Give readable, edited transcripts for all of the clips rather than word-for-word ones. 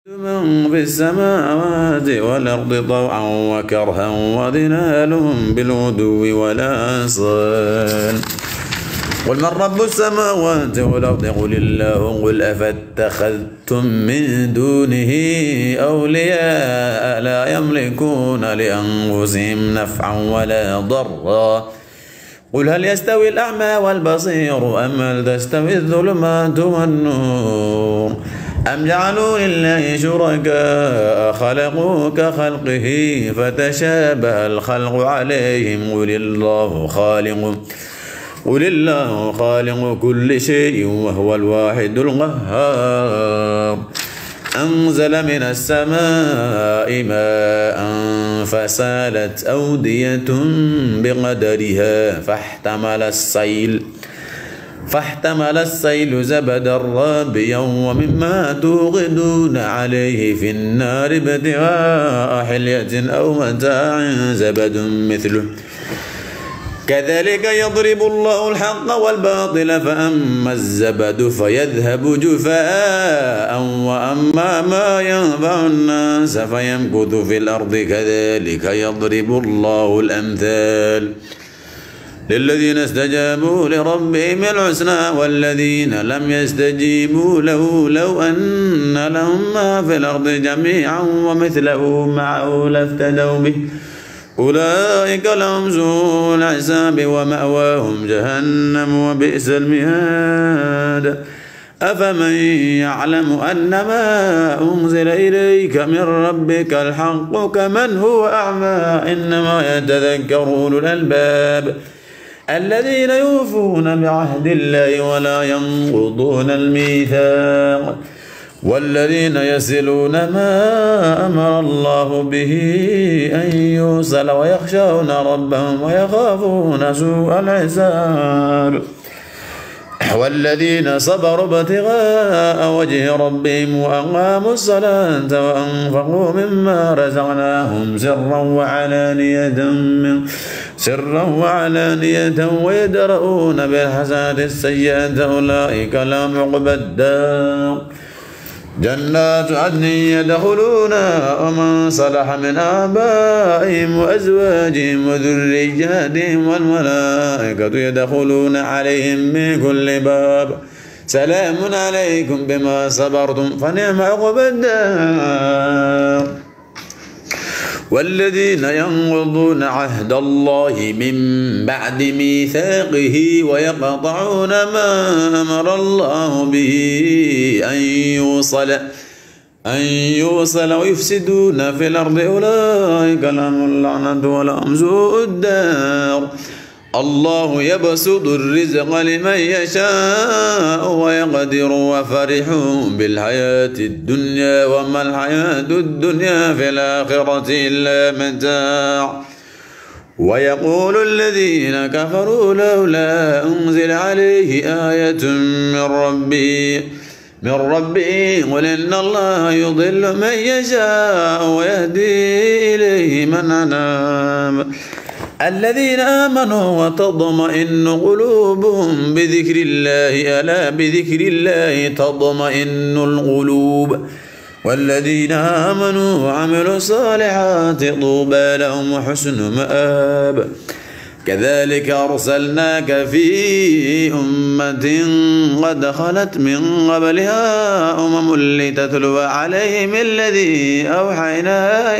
من في السماوات والأرض طوعا وكرها وظلالهم بالغدو والآصال قل من رب السماوات والأرض قل الله قل أفاتخذتم من دونه أولياء لا يملكون لأنفسهم نفعا ولا ضرا قل هل يستوي الأعمى والبصير أم هل تستوي الظلمات والنور أم جعلوا لله شركاء خلقوا كخلقه فتشابه الخلق عليهم قل الله خالق كل شيء وهو الواحد القهار أنزل من السماء ماء فسالت أودية بقدرها فاحتمل السيل زبدا رابيا ومما توقدون عليه في النار ابتغاء حلية أو متاع زبد مثله كذلك يضرب الله الحق والباطل فأما الزبد فيذهب جفاء وأما ما ينفع الناس فيمكث في الأرض كذلك يضرب الله الأمثال للذين استجابوا لربهم الحسنى والذين لم يستجيبوا له لو أن لهم ما في الأرض جميعا ومثله معه لافتدوا به أولئك لهم سوء الحساب ومأواهم جهنم وبئس المهاد أفمن يعلم أن ما أنزل إليك من ربك الحق كمن هو أعمى إنما يتذكر أولو الألباب الذين يوفون بعهد الله ولا ينقضون الميثاق والذين يصلون ما أمر الله به أن يوصل ويخشون ربهم ويخافون سوء الحساب والذين صبروا ابتغاء وجه ربهم وأقاموا الصلاة وأنفقوا مما رزقناهم سرا وعلانية ويدرؤون بالحسنة السيئة أولئك لهم عقبى الدار جنات عدن يدخلونها ومن صلح من آبائهم وأزواجهم وذرياتهم والملائكة يدخلون عليهم من كل باب سلام عليكم بما صبرتم فنعم عقبى الدار والذين ينقضون عهد الله من بعد ميثاقه ويقطعون ما أمر الله به أن يوصل ويفسدون في الأرض أولئك لهم اللعنة ولهم سوء الدار الله يبسط الرزق لمن يشاء ويقدر وفرحوا بالحياة الدنيا وما الحياة الدنيا في الآخرة إلا متاع ويقول الذين كفروا لولا أنزل عليه آية من ربه قل إن الله يضل من يشاء ويهدي إليه من أناب الذين آمنوا وتطمئن قلوبهم بذكر الله ألا بذكر الله تطمئن القلوب والذين آمنوا وعملوا الصالحات طوبى لهم وحسن مآب كذلك أرسلناك في أمة قد خلت من قبلها لتتلو عليهم الذي أوحينا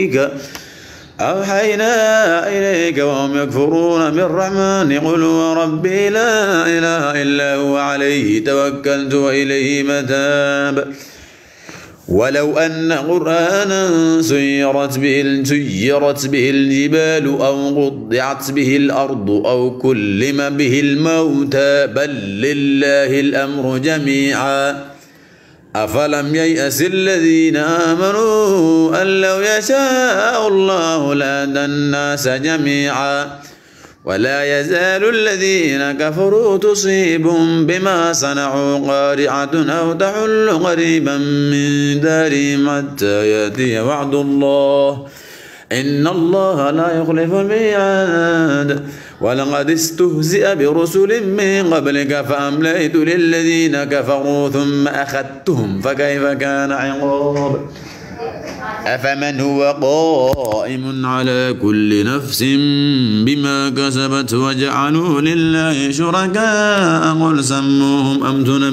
إليك وهم يكفرون بالرحمن قل هو ربي لا إله إلا هو عليه توكلت وإليه متاب ولو أن قرآنا سيرت به الجبال أو قطعت به الأرض أو كلم به الموتى بل لله الأمر جميعا أفلم ييأس الذين آمنوا أن لو يشاء الله لهدى الناس جميعا ولا يزال الذين كفروا تصيبهم بما صنعوا قارعة أو تحل قريبا من دارهم حتى يأتي وعد الله إن الله لا يخلف الميعاد ولقد استهزئ برسل من قبلك فأمليت للذين كفروا ثم أخذتهم فكيف كان عقاب أفمن هو قائم على كل نفس بما كسبت وجعلوا لله شركاء قل سموهم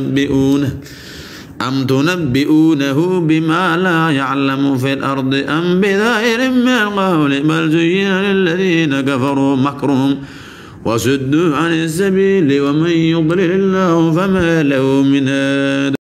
أم تنبئونه بما لا يعلم في الأرض أم بظاهر من القول بل زين للذين كفروا مكرهم وصدوا عن السبيل ومن يضلل الله فما له من هاد